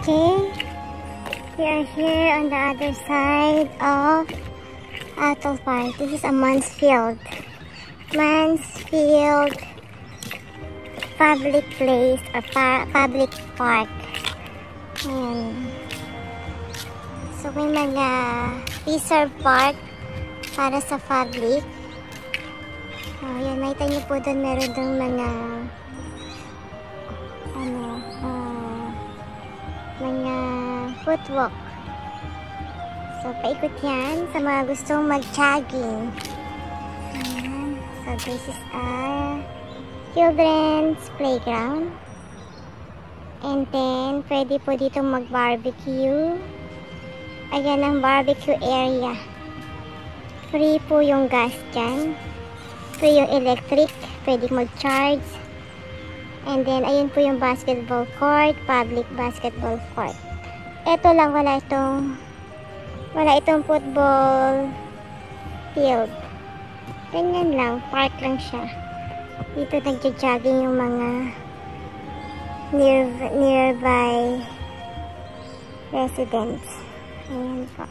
Okay, we are here on the other side of Atoll Park. This is a Mansfield public place or public park. Ayan. So may mga reserve park para sa public. Ayan, makita niyo po doon, meron doon mga mga footwalk. So paikot yan sa mga gustong mag-jogging. So this is a children's playground. And then pwede po dito mag-barbecue. Ayan ang barbecue area. Free po yung gas dyan. Free yung electric. Pwede mag-charge. And then, ayun po yung basketball court, public basketball court. Ito lang, wala itong football field. Ganyan lang, park lang siya. Dito nagja-jogging yung mga nearby residents. Ayan po.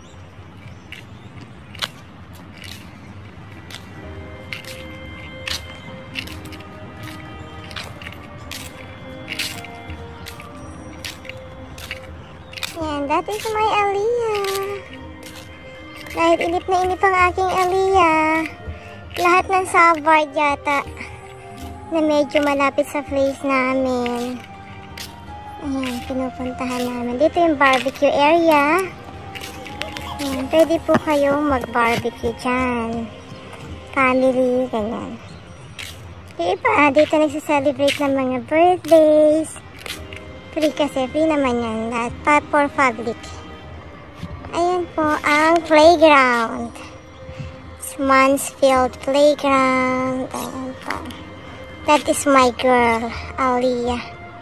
Yan, that is my Aliyah. Dahil inip na inip ang aking Aliyah. Lahat ng suburb yata na medyo malapit sa place namin. Ayan, pinupuntahan namin. Dito yung barbecue area. Ayan, pwede po kayong mag-barbecue dyan. Family, ganyan. Diba, dito nagsiselebrate ng mga birthdays. Free kasi, free naman yan. Lahat for public. Ayan po ang playground. It's Mansfield Playground. Ayan po. That is my girl, Aliyah.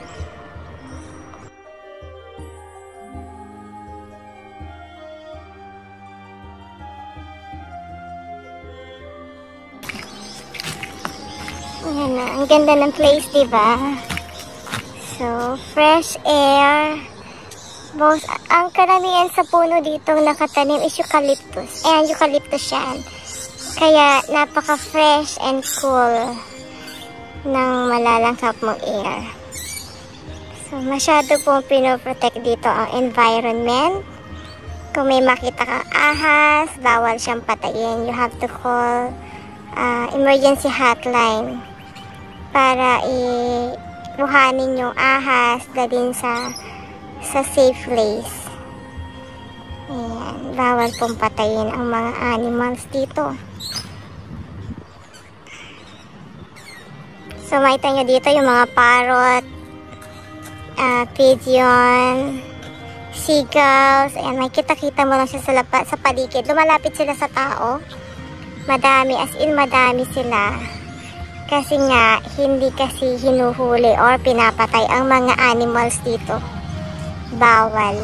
Ayan na. Ang ganda ng place, diba? So, fresh air. Both, ang karamihan sa puno dito nakatanim is eucalyptus. Ayan, eucalyptus yan. Kaya, napaka-fresh and cool ng malalanghap mong air. So, masyado pong pinoprotect dito ang environment. Kung may makita kang ahas, bawal siyang patayin. You have to call emergency hotline para ruhanin yung ahas, dalhin sa safe place. Ayan, bawal pong patayin ang mga animals dito. So, makita nyo dito yung mga parrot, pigeon, seagulls. Ayan, makita-kita mo lang siya sa paligid. Lumalapit sila sa tao. Madami, as in madami sila. Kasi nga, hindi kasi hinuhuli or pinapatay ang mga animals dito. Bawal.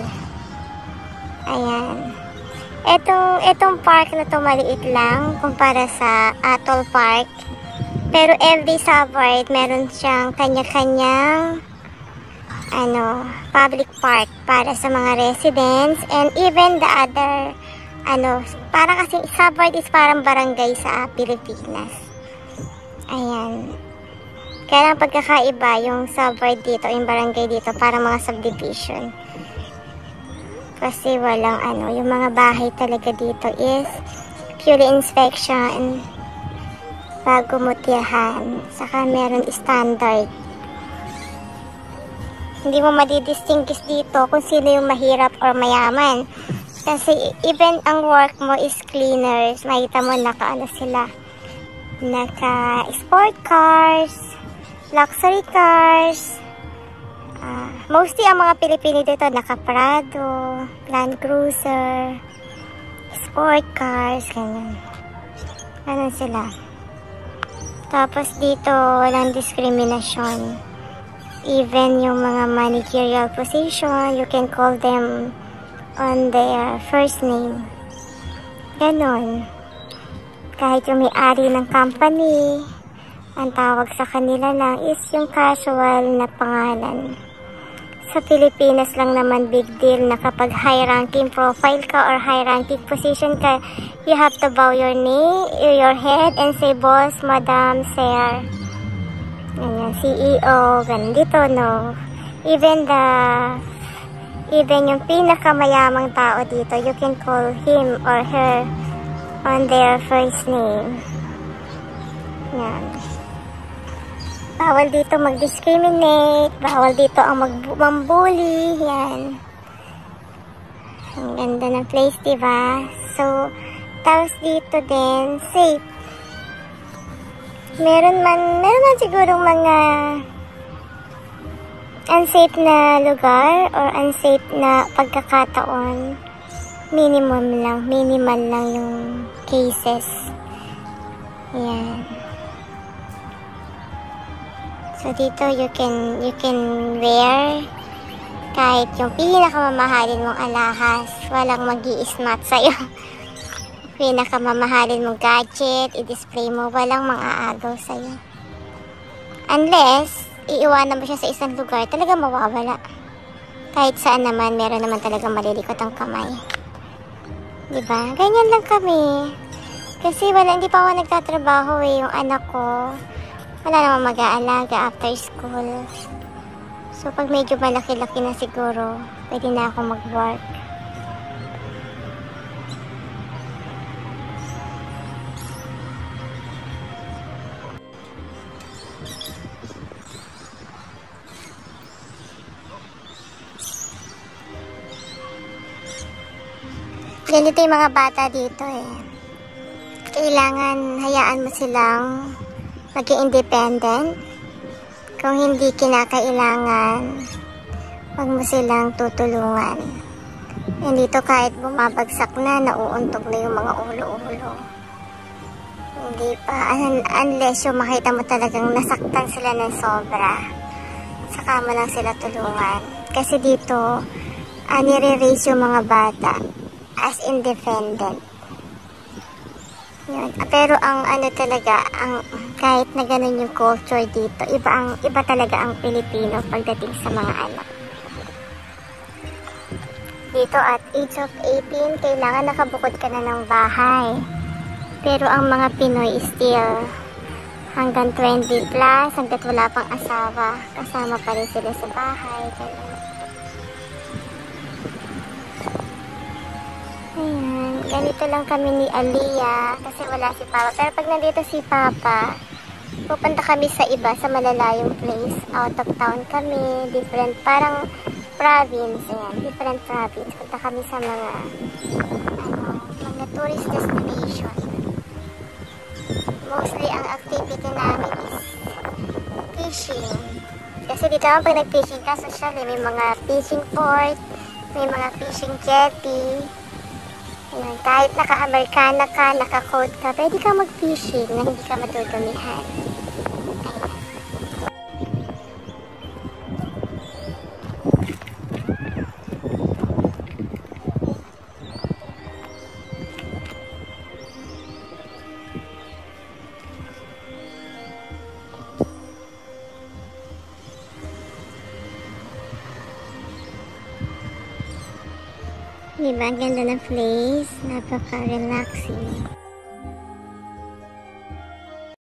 Ayan. Etong park na to maliit lang kumpara sa Atoll Park. Pero every suburb, meron siyang kanya-kanyang public park para sa mga residents. And even the other, para kasi suburb is parang barangay sa Pilipinas. Ayan. Kaya lang pagkakaiba yung suburb dito, yung barangay dito, para mga subdivision. Kasi walang yung mga bahay talaga dito is purely inspection bago mo tirahan. Saka meron standard. Hindi mo madidistinguish dito kung sino yung mahirap or mayaman. Kasi even ang work mo is cleaners. Makita mo sila. Naka-sport cars, luxury cars. Mostly ang mga Pilipino dito naka-Prado, Land Cruiser, sport cars, ganyan. Ganun sila. Tapos dito, walang diskriminasyon. Even yung mga managerial position, you can call them on their first name. Ganon. Kahit yung may-ari ng company, ang tawag sa kanila lang is yung casual na pangalan. Sa Pilipinas lang naman big deal na kapag high ranking profile ka or high ranking position ka, you have to bow your knee, your head and say boss, madam, sir. Ganyan, CEO, ganun dito, no. Even yung pinakamayamang tao dito, you can call him or her on their first name. Yan. Bawal dito mag-discriminate, bawal dito ang mag-bully, yan. Ang ganda ng place, diba? So, tapos dito din, safe. Meron man siguro mga unsafe na lugar or unsafe na pagkakataon. Minimal lang yung cases. Yan. So dito you can wear kahit yung pinakamamahalin mong alahas, walang mag-i-smart sa'yo. Pinakamamahalin mong gadget, i-display mo, walang mang-aagaw sa'yo. Unless iiwanan mo siya sa isang lugar, talaga mawawala. Kahit saan naman, meron naman talaga malilikot ang kamay. Diba? Ganyan lang kami. Kasi hindi pa ako nagtatrabaho yung anak ko. Wala namang mag-aalaga after school. So, pag medyo malaki-laki na siguro, pwede na ako mag-work. Ganito yung mga bata dito eh. Kailangan hayaan mo silang maging independent. Kung hindi kinakailangan, huwag mo silang tutulungan. And dito kahit bumabagsak na, nauuntog na yung mga ulo-ulo. Hindi pa, unless yung makita mo talagang nasaktan sila ng sobra, saka mo lang sila tulungan. Kasi dito, nire-raise yung mga bata as independent. Yun. Pero ang talaga, kahit na ganun yung culture dito, iba talaga ang Pilipino pagdating sa mga anak. Dito at age of 18, kailangan nakabukod ka na ng bahay. Pero ang mga Pinoy still hanggang 20 plus, hanggat wala pang asawa, kasama pa rin sila sa bahay. Ganun. Ayan, ganito lang kami ni Aliyah kasi wala si Papa. Pero pag nandito si Papa, pupunta kami sa iba, sa malalayong place. Out of town kami, different, parang province. Ayan, different province. Punta kami sa mga tourist destination. Mostly ang activity namin is fishing. Kasi dito naman pag nag-fishing ka, socially, may mga fishing port, may mga fishing jetty. Ayan, kahit naka-Americana ka, naka-coat ka, pwede ka mag-fishing na hindi ka madudumihan. Diba? Ang ganda ng place. Napaka-relaxing.